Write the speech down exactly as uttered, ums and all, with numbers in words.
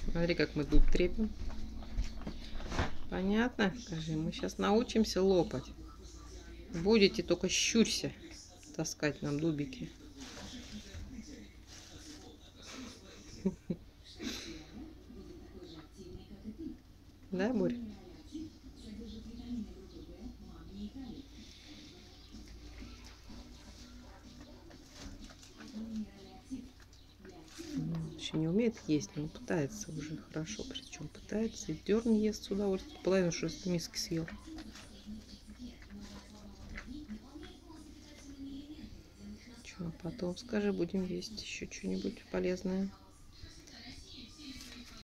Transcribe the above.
Смотри, как мы дуб трепим. Понятно? Скажи, мы сейчас научимся лопать. Будете только щурься таскать нам дубики. Да, Борь? Еще не умеет есть, но пытается уже хорошо. Причем пытается и дерн ест с удовольствием. Половину что из миски съел. Что, потом скажи, будем есть еще что-нибудь полезное.